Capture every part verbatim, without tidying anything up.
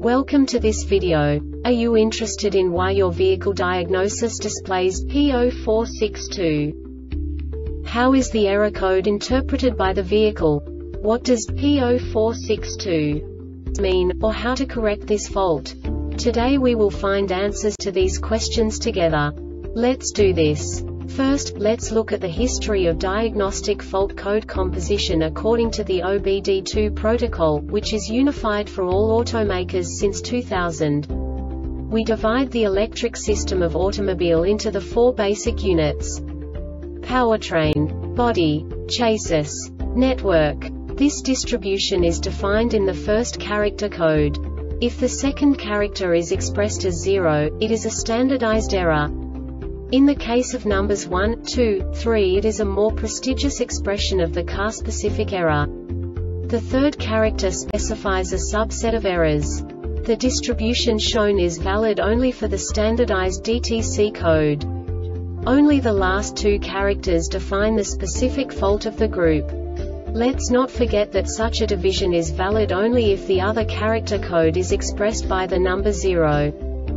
Welcome to this video. Are you interested in why your vehicle diagnosis displays P zero four six two? How is the error code interpreted by the vehicle? What does P zero four six two mean, or how to correct this fault? Today we will find answers to these questions together. Let's do this. First, let's look at the history of diagnostic fault code composition according to the O B D two protocol, which is unified for all automakers since two thousand. We divide the electric system of automobile into the four basic units: powertrain, body, chassis, network. This distribution is defined in the first character code. If the second character is expressed as zero, it is a standardized error. In the case of numbers one, two, three, it is a more prestigious expression of the car-specific error. The third character specifies a subset of errors. The distribution shown is valid only for the standardized D T C code. Only the last two characters define the specific fault of the group. Let's not forget that such a division is valid only if the other character code is expressed by the number zero.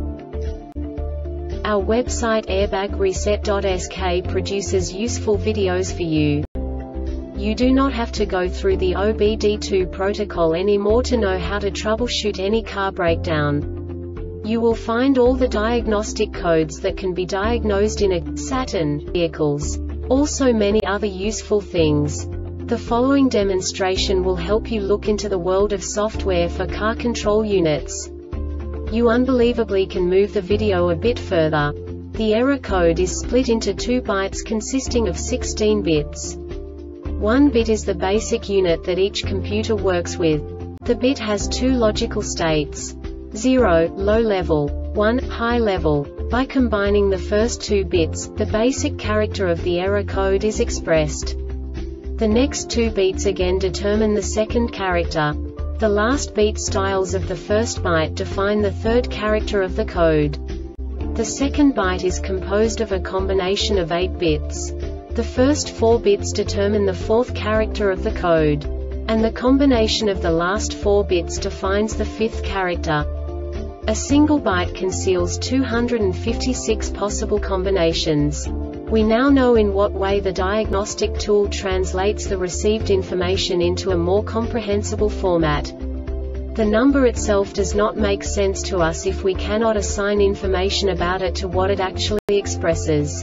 Our website airbag reset dot S K produces useful videos for you. You do not have to go through the O B D two protocol anymore to know how to troubleshoot any car breakdown. You will find all the diagnostic codes that can be diagnosed in a Saturn vehicles. Also many other useful things. The following demonstration will help you look into the world of software for car control units. You unbelievably can move the video a bit further. The error code is split into two bytes consisting of sixteen bits. One bit is the basic unit that each computer works with. The bit has two logical states: zero, low level, one, high level. By combining the first two bits, the basic character of the error code is expressed. The next two beats again determine the second character. The last beat styles of the first byte define the third character of the code. The second byte is composed of a combination of eight bits. The first four bits determine the fourth character of the code. And the combination of the last four bits defines the fifth character. A single byte conceals two hundred fifty-six possible combinations. We now know in what way the diagnostic tool translates the received information into a more comprehensible format. The number itself does not make sense to us if we cannot assign information about it to what it actually expresses.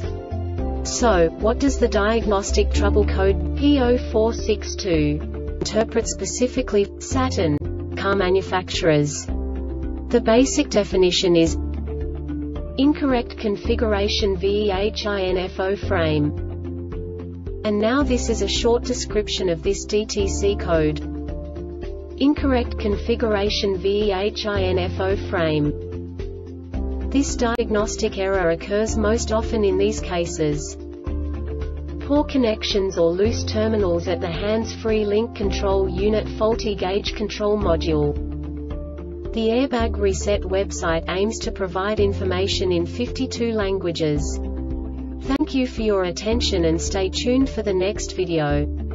So, what does the diagnostic trouble code P zero four six two interpret specifically for Saturn car manufacturers? The basic definition is incorrect configuration VEHINFO frame. And now this is a short description of this D T C code. Incorrect configuration VEHINFO frame. This diagnostic error occurs most often in these cases: poor connections or loose terminals at the hands-free link control unit, faulty gauge control module. The Airbag Reset website aims to provide information in fifty-two languages. Thank you for your attention and stay tuned for the next video.